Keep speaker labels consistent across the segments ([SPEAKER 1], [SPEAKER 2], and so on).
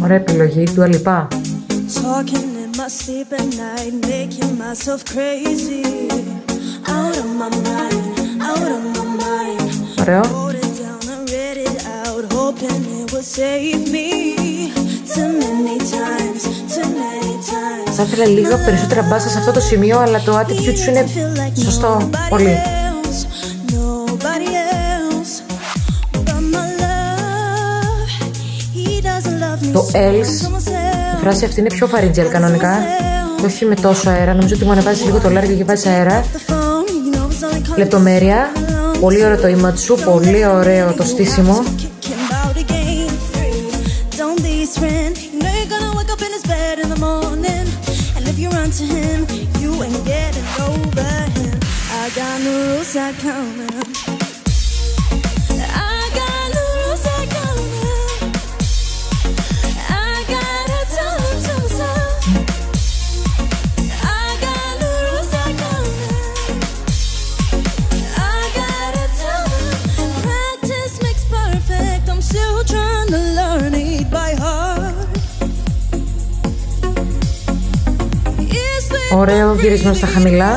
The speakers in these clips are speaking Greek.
[SPEAKER 1] Ωραία επιλογή, Dua Lipa. Ωραίο. Θα ήθελα λίγο περισσότερα μπάσα σε αυτό το σημείο, αλλά το attitude σου είναι σωστό, πολύ. Το else, η φράση αυτή είναι πιο φαρίτζελ κανονικά, όχι με τόσο αέρα. Νομίζω ότι μου ανεβάζεις λίγο το λάρι και βάζεις αέρα. Λεπτομέρεια, πολύ ωραίο το image σου, πολύ ωραίο το στήσιμο. Ωραίο γυρισμό στα χαμηλά.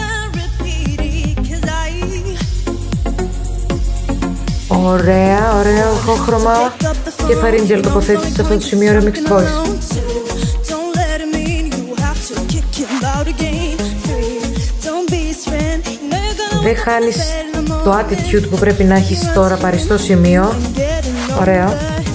[SPEAKER 1] Ωραία, ωραίο ηχόχρωμα και φαρίτζελ τοποθέτηση σε αυτό το σημείο, ωραίο mixed voice. Δεν χάνεις το attitude που πρέπει να έχεις τώρα, παριστό σημείο. Ωραίο.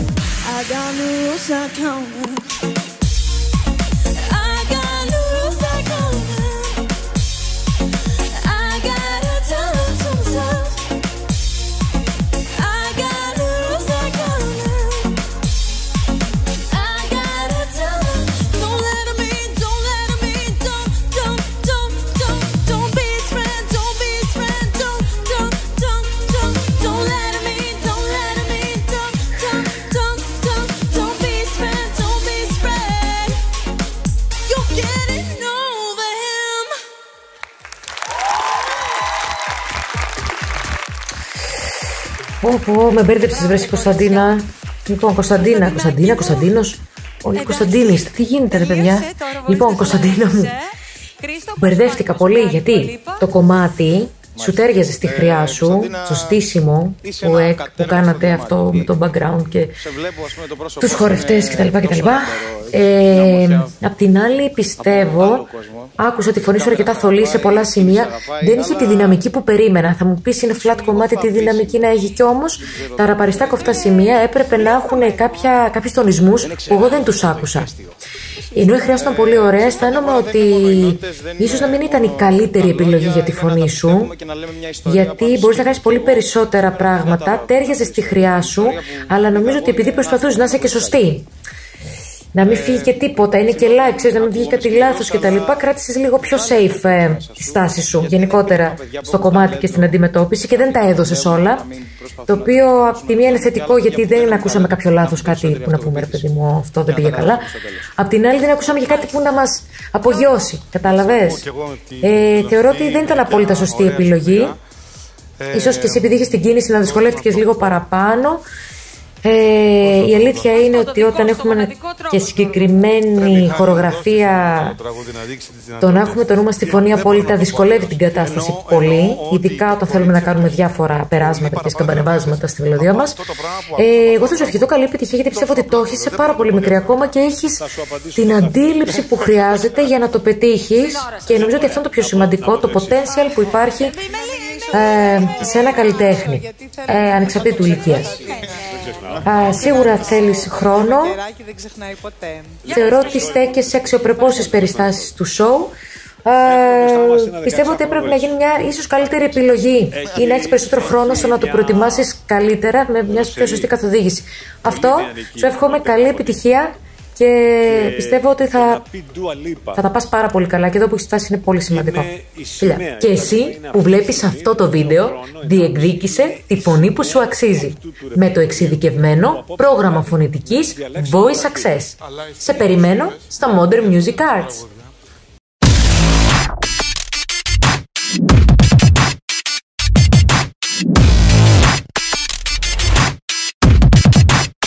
[SPEAKER 1] Με μπέρδεψες βρες Κωνσταντίνα. Λοιπόν, Κωνσταντίνος. Όλοι Κωνσταντίνης, τι γίνεται ρε παιδιά. Λοιπόν, Κωνσταντίνο μου, μπερδεύτηκα πολύ γιατί το κομμάτι σου τέριαζε στη χρειά σου, στο στήσιμο που κάνατε αυτό με το background και τους χορευτές κτλ. Απ' την άλλη πιστεύω, άκουσα τη φωνή σου αρκετά θολή σε πολλά σημεία, δεν είχε τη δυναμική που περίμενα. Θα μου πεις είναι flat κομμάτι, τη δυναμική να έχει, κι όμως τα ραπαριστά κοφτά σημεία έπρεπε να έχουν κάποιους τονισμούς που εγώ δεν τους άκουσα. Ενώ η χρειά σου ήταν πολύ ωραία, αισθάνομαι ότι ίσως να μην ήταν η καλύτερη επιλογή για τη φωνή σου, γιατί μπορείς να κάνεις πολύ περισσότερα πράγματα, τέριαζε στη χρειά σου, αλλά νομίζω ότι επειδή προσπαθούσες να είσαι και σωστή, να μην φύγει και τίποτα, είναι και live, ξέρεις, να μην βγει κάτι λάθος κτλ. Κράτησες λίγο πιο safe τη στάση σου γενικότερα στο κομμάτι και στην αντιμετώπιση και δεν τα έδωσες όλα. Το οποίο απ' τη μία είναι θετικό γιατί δεν ακούσαμε κάποιο λάθος, κάτι που να πούμε ρε παιδί μου, αυτό δεν πήγε καλά. Απ' την άλλη δεν ακούσαμε και κάτι που να μας απογειώσει. Κατάλαβες. Θεωρώ ότι δεν ήταν απόλυτα σωστή επιλογή. Ίσως και εσύ επειδή είχες την κίνηση να δυσκολεύτηκες λίγο παραπάνω. Η αλήθεια είναι ότι όταν έχουμε και συγκεκριμένη χορογραφία, το να έχουμε το νου μας στη φωνή απόλυτα δυσκολεύει την κατάσταση πολύ, ειδικά όταν θέλουμε να κάνουμε διάφορα περάσματα και σκαμπανεβάσματα στη μελωδία μας. Εγώ θα σου ευχηθώ καλή επιτυχία, γιατί πιστεύω ότι το έχεις σε πάρα πολύ μικρή ακόμα και έχεις την αντίληψη που χρειάζεται για να το πετύχεις, και νομίζω ότι αυτό είναι το πιο σημαντικό, το potential που υπάρχει σε ένα καλλιτέχνη, ανεξαρτήτου ηλικίας. Σίγουρα θέλεις χρόνο. Θεωρώ ότι στέκεσαι αξιοπρεπώς στις περιστάσεις του show. Πιστεύω ότι έπρεπε να γίνει μια ίσως καλύτερη επιλογή ή να έχεις περισσότερο χρόνο στο να το προετοιμάσεις καλύτερα με μια πιο σωστή καθοδήγηση. Αυτό, σου εύχομαι καλή επιτυχία και πιστεύω ότι θα τα πας πάρα πολύ καλά, και εδώ που έχεις φτάσει είναι πολύ σημαντικό. Και εσύ που βλέπεις αυτό το βίντεο, διεκδίκησε τη φωνή που σου αξίζει με το εξειδικευμένο πρόγραμμα φωνητικής Voice Access. Σε περιμένω στα Modern Music Arts.